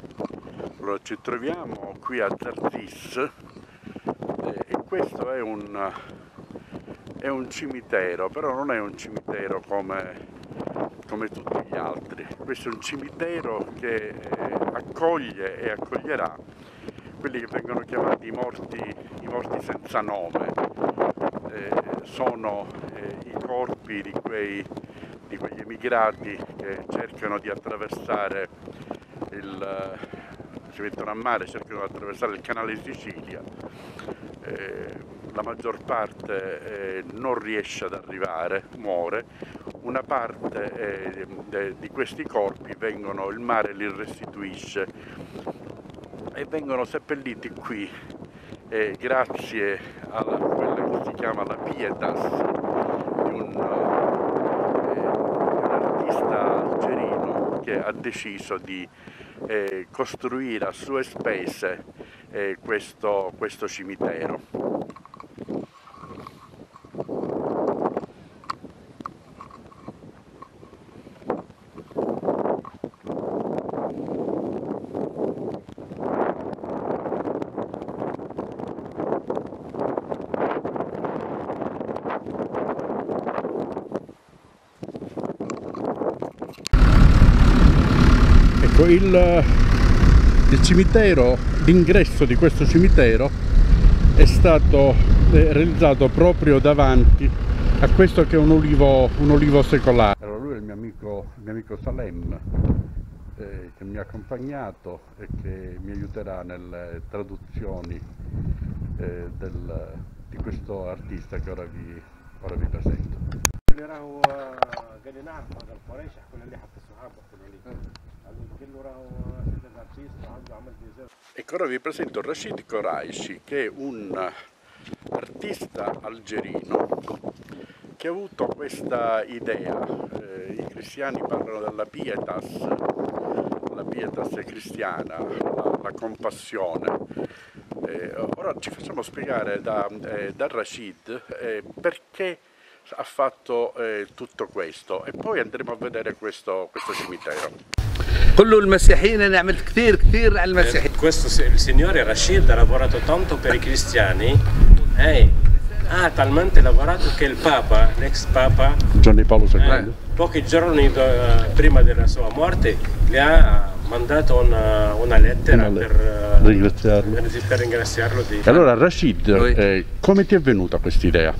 Allora, ci troviamo qui a Zarzis e questo è un cimitero, però non è un cimitero come tutti gli altri. Questo è un cimitero che accoglie e accoglierà quelli che vengono chiamati i morti senza nome. Sono i corpi di quegli emigrati che cercano di attraversare si mettono a mare, cercano di attraversare il canale di Sicilia. La maggior parte non riesce ad arrivare, muore. Una parte di questi corpi il mare li restituisce e vengono seppelliti qui grazie a quella che si chiama la pietas di un artista algerino che ha deciso di costruire a sue spese questo cimitero. Ecco, il cimitero, l'ingresso di questo cimitero è stato realizzato proprio davanti a questo che è un olivo secolare. Allora, lui è il mio amico Salem, che mi ha accompagnato e che mi aiuterà nelle traduzioni di questo artista che ora vi presento. Ecco, ora vi presento Rachid Koraichi, che è un artista algerino che ha avuto questa idea. I cristiani parlano della pietas, la pietas è cristiana, la compassione. Ora ci facciamo spiegare da Rachid perché ha fatto tutto questo e poi andremo a vedere questo cimitero. Il signore Rachid ha lavorato tanto per i cristiani e ha talmente lavorato che il Papa, l'ex Papa Giovanni Paolo II, pochi giorni prima della sua morte, gli ha mandato una lettera per ringraziarlo. Allora Rachid, come ti è venuta questa idea?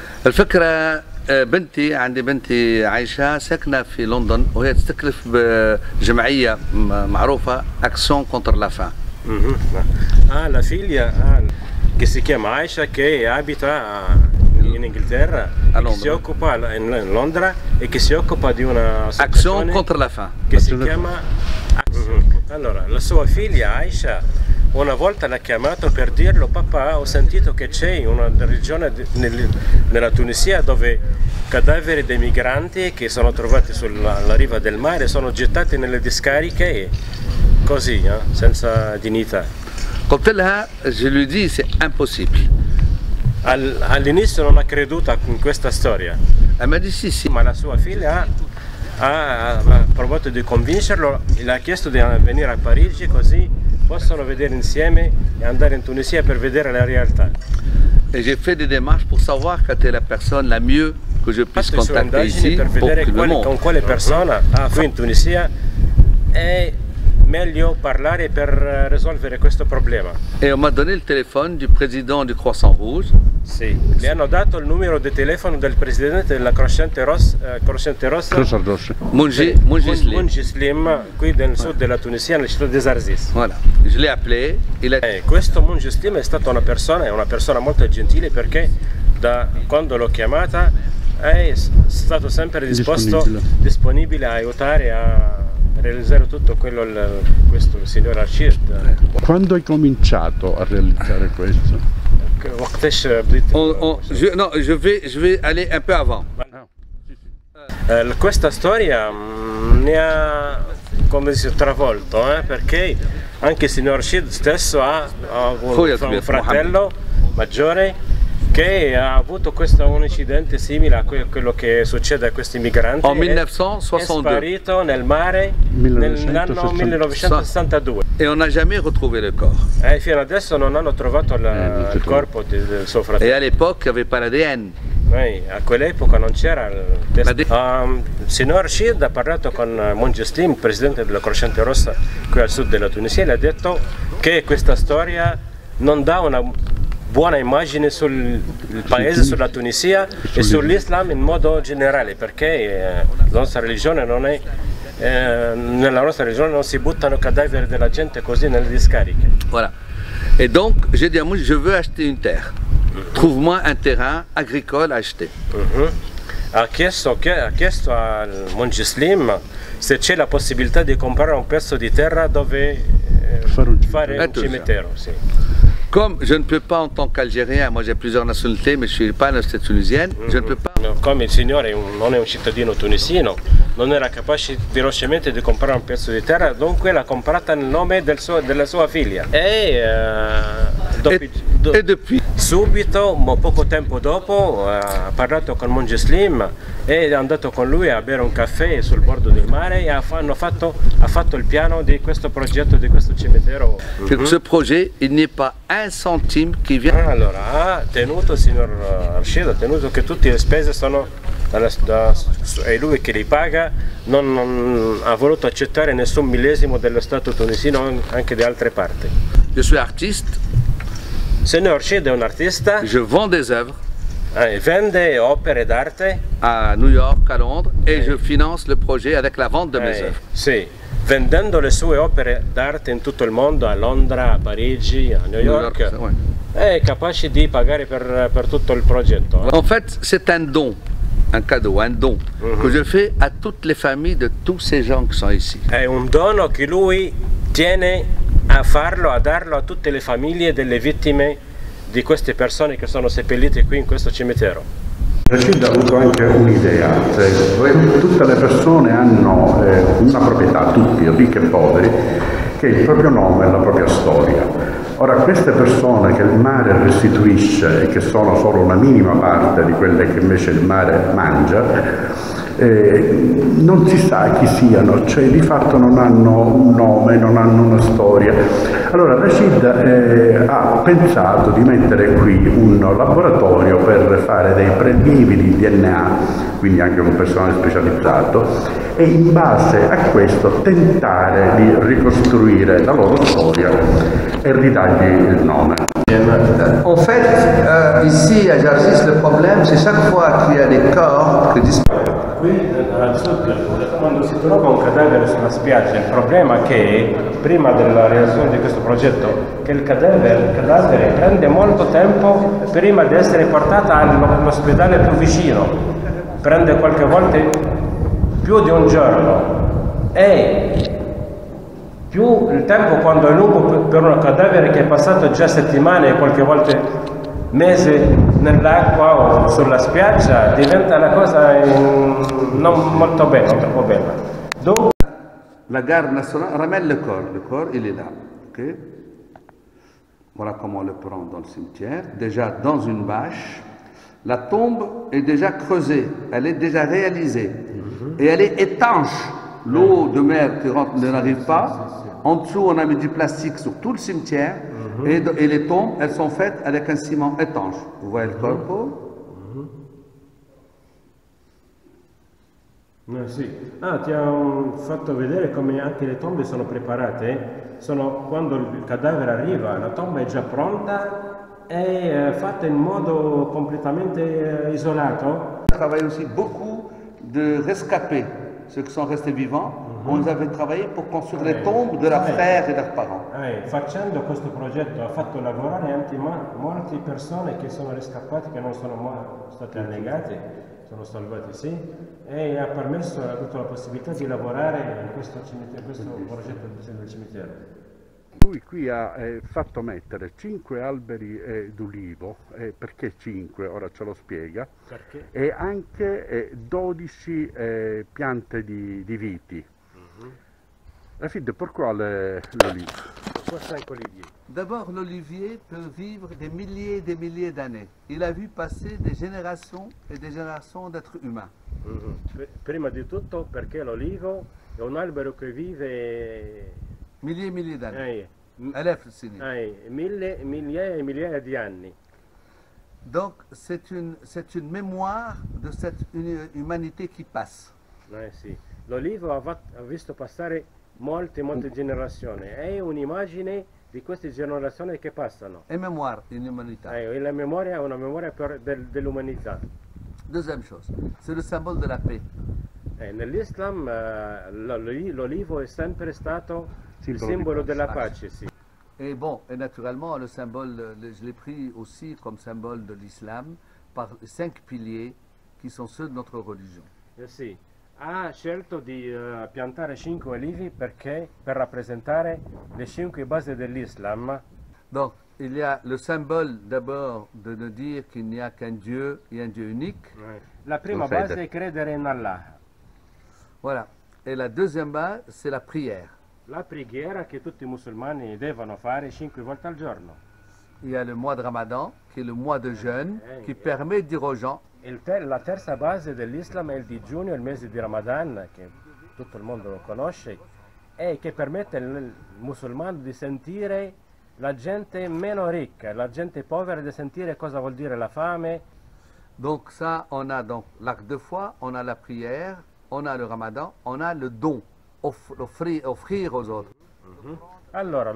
عندي بنتي عايشة ساكنة في لندن وهي تستكلف بجمعية معروفة Action contre la faim. La figlia che si chiama Aisha, che abita in Inghilterra, che si occupa in Londra e che si occupa di una Action contre la faim che si chiama Allora, la sua figlia Aisha una volta l'ha chiamato per dirlo: papà, ho sentito che c'è una regione nella Tunisia dove cadaveri dei migranti che sono trovati sulla riva del mare sono gettati nelle discariche così, senza dignità. Je lui dis c'est impossible. All'inizio non ha creduto in questa storia, ma la sua figlia ha provato di convincerlo, le ha chiesto di venire a Parigi così possono vedere insieme e andare in Tunisia per vedere la realtà. Et j'ai fait des démarches pour savoir quelle était la personne la mieux que je puisse contacter ici per vedere con quale persona qui in Tunisia è meglio parlare per risolvere questo problema. Et on m'a donné le téléphone du président du Croissant Rouge. Sì, mi hanno dato il numero di telefono del presidente della Croce Rossa, Mounji Slim, qui nel sud della Tunisia, nella città di Zarzis. Voilà. Je l'ai appelé. Questo Mounji Slim è stata una persona molto gentile, perché da quando l'ho chiamata è stato sempre disponibile a aiutare a realizzare tutto questo signor Rachid. Quando hai cominciato a realizzare questo? Je vais aller un peu avant. Questa storia mi ha, come si è travolto, perché anche il signor Rachid stesso ha un fratello maggiore che ha avuto un incidente simile a quello che succede a questi migranti. En 1962. È sparito nel mare nell'anno 1962. Et on n'a jamais retrouvé le corps. E fino adesso non hanno trovato il corpo del suo Et fratello. à l'époque, il n'y avait pas l'ADN. A quell'epoca non c'era il test. Il signor Rachid ha parlato con Mongeslim, presidente della Croce Rossa qui al sud della Tunisia, e le ha detto che questa storia non dà una buona immagine sul paese, sulla Tunisia e sull'Islam in modo generale, perché la nostra religione non è, nella nostra religione non si buttano cadaveri della gente così nelle discariche. Voilà. Et donc, j'ai dit à Mouj, je veux acheter une terre. Trouve-moi un terrain agricole à acheter. Ha chiesto al Mongeslim se c'è la possibilità di comprare un pezzo di terra dove fare un cimitero. Sì. Comme je ne peux pas en tant qu'Algérien, moi j'ai plusieurs nationalités, mais je ne suis pas nationalité tunisienne, je ne peux pas. Come il signore non è un cittadino tunisino, non era capace velocemente di comprare un pezzo di terra, dunque l'ha comprata nel nome della sua figlia. E depuis subito, poco tempo dopo, ha parlato con Mongeslim e è andato con lui a bere un caffè sul bordo del mare e ha fatto il piano di questo progetto, di questo cimitero. Ce projet, il n'y a pas un centime qui vient. Allora, ha tenuto, il signor Rachid ha tenuto che tutte le spese sono è lui che li paga, non ha voluto accettare nessun millesimo dello Stato tunisino, anche di altre parti. Je suis artiste. Signor Rachid è un artista. Je vends des œuvres. Vende opere d'arte à New York, à Londres, et je finance le projet avec la vente de mes œuvres. Sì, vendendo le sue opere d'arte in tutto il mondo, a Londra, a Parigi, a New York, è capace di pagare per tutto il progetto. En fait, c'est un don, un cadeau, un don que je fais à toutes les familles de tous ces gens qui sont ici. È un dono che lui tiene a farlo, a darlo a tutte le famiglie delle vittime di queste persone che sono seppellite qui in questo cimitero. Rachid ha avuto anche un'idea, tutte le persone hanno una proprietà, tutti, ricchi e poveri, che è il proprio nome e la propria storia. Ora queste persone che il mare restituisce e che sono solo una minima parte di quelle che invece il mare mangia, non si sa chi siano, cioè di fatto non hanno un nome, non hanno una storia. Allora Rachid ha pensato di mettere qui un laboratorio per fare dei prelievi di DNA, quindi anche un personale specializzato, e in base a questo tentare di ricostruire la loro storia e ridargli il nome. En fait, ici à Jarsis, le problème, c'est chaque fois qu'il y a des corps qui disparaissent. Qui al sud, quando si trova un cadavere sulla spiaggia, il problema è che prima della realizzazione di questo progetto, che il cadavere prende molto tempo prima di essere portato all'ospedale più vicino, prende qualche volta più di un giorno, e più il tempo quando è lungo per un cadavere che è passato già settimane e qualche volta mesi nell'acqua o sulla spiaggia, diventa una cosa non molto bella, non troppo bella. Donc, la garde nationale ramène le corps il est là. Okay? Voilà comment on le prend dans le cimetière, déjà dans une bâche. La tombe est déjà creusée, elle est déjà réalisée et elle est étanche. L'eau de mer qui rentre ne n'arrive pas. En dessous, on a mis du plastique sur tout le cimetière et les tombes, elles sont faites avec un ciment étanche. Vous voyez le corpo? Sì. Ti ho fatto vedere come anche le tombe sono preparate. Quando il cadavere arriva, la tomba è già pronta e fatta in modo completamente isolato. On travaille aussi beaucoup de rescapés, ceux qui sont restés vivants. On avait travaillé pour construire les tombes de leurs frères et leurs parents. Facendo questo progetto ha fatto lavorare anche molte persone che sono riscappate, che non sono state annegate, sono salvate, sì, e ha permesso, ha avuto la possibilità di lavorare in questo progetto del cimitero. Lui qui ha fatto mettere 5 alberi d'ulivo, perché 5? Ora ce lo spiega, perché? E anche 12 piante di viti. Rachid, pourquoi l'olive? Pourquoi 5 oliviers? D'abord, l'olivier peut vivre des milliers et des milliers d'années. Il a vu passer des générations et des générations d'êtres humains. Prima di tutto perché l'olivo è un albero che vive Milliers et milliers d'années. m- Alef Sinin. migliaia e migliaia di anni. Donc, c'est une mémoire de cette humanité qui passe. Sì. L'olivo ha visto passare molte generazioni, è un'immagine di queste generazioni che passano. Et mémoire, une humanité. E la memoria è una memoria dell'umanità. Deuxième chose, c'est le symbole de la paix. Nell'Islam l'olivo è sempre stato il simbolo della pace, sì. Et bon, et naturellement, le symbole, je l'ai pris aussi comme symbole de l'islam par les 5 piliers qui sont ceux de notre religion. Sì. Ha scelto di piantare 5 olivi perché per rappresentare le 5 basi dell'Islam. Donc, il y a le symbole d'abord de nous dire qu'il n'y a qu'un Dieu et un Dieu unique. La prima base è credere in Allah. Voilà. Et la deuxième base, c'est la prière. La preghiera che tutti i musulmani devono fare 5 volte al giorno. Il y a le mois de Ramadan, qui est le mois de jeûne, qui permet de dire aux gens, La terza base dell'Islam è il digiuno, il mese di Ramadan, che tutto il mondo lo conosce, e che permette al musulmano di sentire la gente meno ricca, la gente povera, di sentire cosa vuol dire la fame. donc ça, on a donc l'acte de foi, on a la prière, on a le Ramadan, on a le don, offrir aux autres. Allora,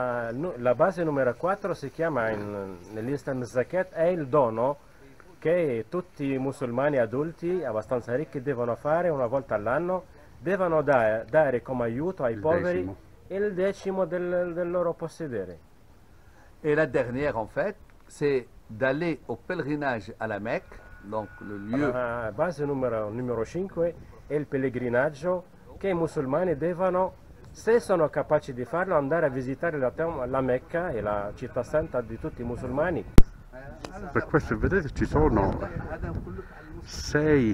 la base numero 4 si chiama nell'Islam Zakat, è il dono che tutti i musulmani adulti abbastanza ricchi devono fare una volta all'anno, devono dare come aiuto ai poveri il decimo del loro possedere. Et la dernière, en fait, c'est d'aller au pèlerinage à la Mecque, donc le lieu. La base numero 5 è il pellegrinaggio che i musulmani devono, se sono capaci di farlo, andare a visitare la Mecca, e la città santa di tutti i musulmani. Per questo vedete ci sono 6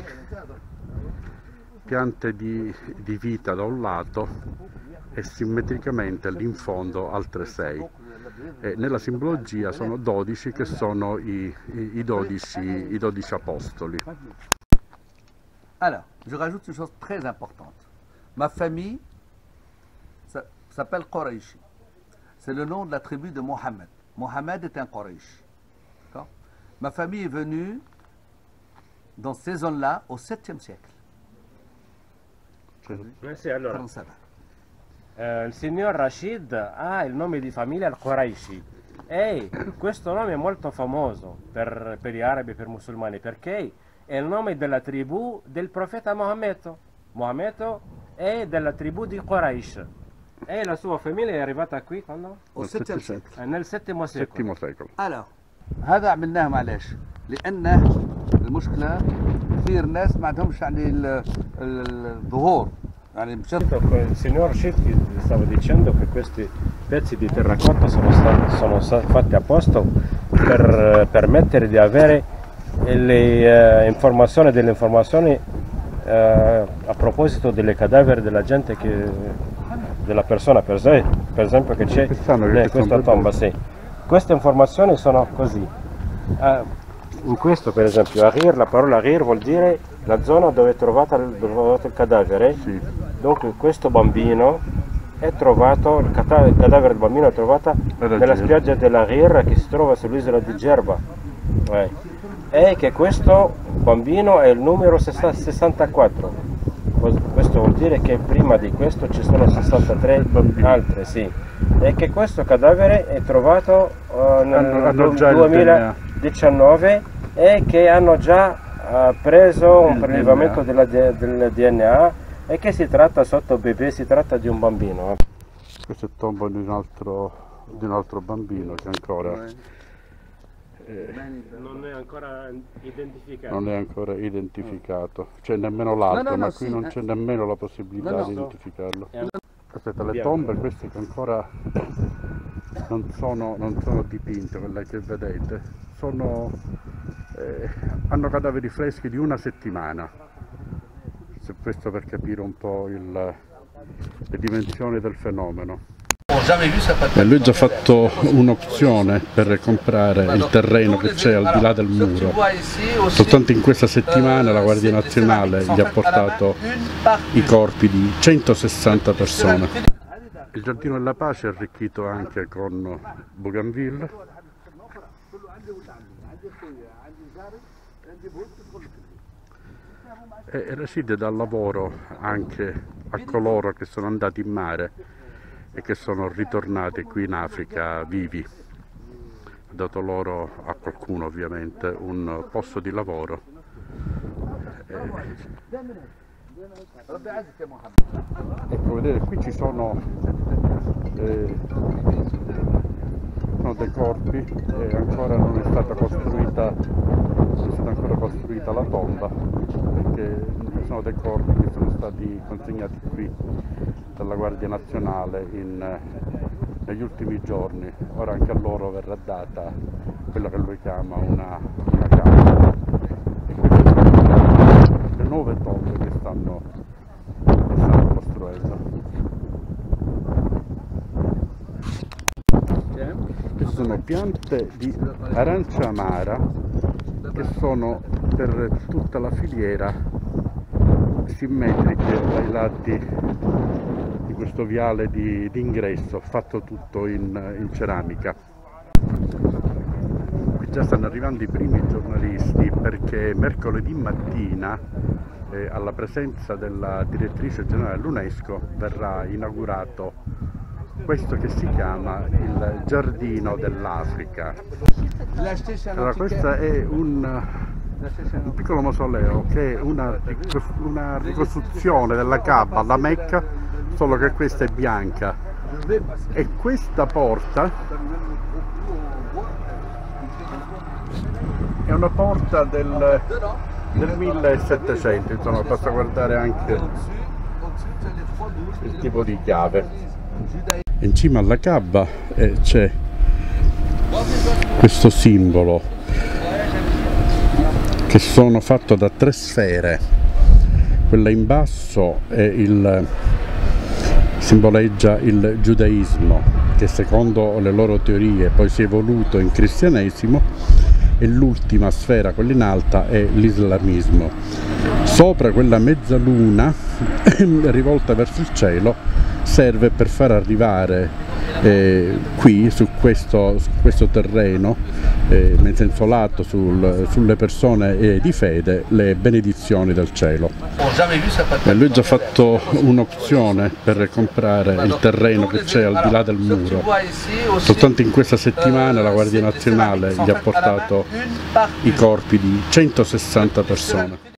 piante di vita da un lato e simmetricamente in fondo altre 6. E nella simbologia sono 12 che sono i 12 apostoli. Alors, je rajoute une chose très importante. Ma famille s'appelle Quraishi. C'est le nom de la tribu de Mohammed. Mohammed est un Quraish. D'accord? Ma famille est venue dans ces zones-là au 7e siècle. Sì, allora, 37. il signor Rashid ha il nome di famiglia al-Quraishi, e questo nome è molto famoso per gli arabi e per i musulmani, perché è il nome della tribù del profeta Maometto. Maometto è della tribù di Quraish, e la sua famiglia è arrivata qui quando? Au 7e siècle. Nel VII secolo. VII secolo. Alors هذا عملناه معلش لأنه المشكلة كثير ناس ما عندهمش يعني الظهور يعني مشت. Il signor Rashid stava dicendo che questi pezzi di terracotta sono stati fatti apposta per permettere di avere delle informazioni a proposito delle cadaveri della gente, della persona, per esempio che c'è in questa tomba. Sì. Queste informazioni sono così. In questo, per esempio, Aghir, la parola Aghir vuol dire la zona dove è trovato il cadavere. Sì. Dunque questo bambino è trovato, il cadavere del bambino è trovato nella spiaggia dell'Aghir, che si trova sull'isola di Gerba. E che questo bambino è il numero 64. Questo vuol dire che prima di questo ci sono 63 altre, sì. E che questo cadavere è trovato nel 2019 e che hanno già preso un prelevamento del DNA, e che si tratta sotto bebè, si tratta di un bambino. Questo è il tombo di un altro bambino che ancora non è ancora identificato. Non è ancora identificato, c'è nemmeno l'altro, ma qui non c'è nemmeno la possibilità di identificarlo. Aspetta, le tombe queste che ancora non sono dipinte, quelle che vedete, hanno cadaveri freschi di una settimana. Questo per capire un po' le dimensioni del fenomeno. E lui ha già fatto un'opzione per comprare il terreno che c'è al di là del muro. Soltanto in questa settimana la Guardia Nazionale gli ha portato i corpi di 160 persone. Il Giardino della Pace è arricchito anche con bougainville. E Rachid dà lavoro anche a coloro che sono andati in mare e che sono ritornati qui in Africa vivi. Ha dato loro, a qualcuno ovviamente, un posto di lavoro. Ecco, vedete, qui ci sono dei corpi e ancora non è stata costruita la tomba, perché ci sono dei corpi che sono stati consegnati qui dalla Guardia Nazionale negli ultimi giorni. Ora anche a loro verrà data quella che lui chiama una casa. E queste sono le nuove tombe che stanno costruendo. Queste sono piante di arancia amara che sono per tutta la filiera simmetriche ai lati di questo viale di ingresso, fatto tutto in ceramica. Qui già stanno arrivando i primi giornalisti, perché mercoledì mattina alla presenza della direttrice generale dell'UNESCO verrà inaugurato questo che si chiama il Giardino dell'Africa. Allora, questo è un piccolo mausoleo che è una ricostruzione della Kaaba alla Mecca, solo che questa è bianca. E questa porta è una porta del 1700, insomma, basta guardare anche il tipo di chiave. In cima alla Kaaba c'è questo simbolo che sono fatto da 3 sfere. Quella in basso simboleggia il giudaismo, che secondo le loro teorie poi si è evoluto in cristianesimo, e l'ultima sfera, quella in alta, è l'islamismo. Sopra quella mezzaluna rivolta verso il cielo serve per far arrivare qui su questo terreno, in senso lato, sulle persone di fede, le benedizioni del cielo. E lui ha già fatto un'opzione per comprare il terreno che c'è al di là del muro. Soltanto in questa settimana la Guardia Nazionale gli ha portato i corpi di 160 persone.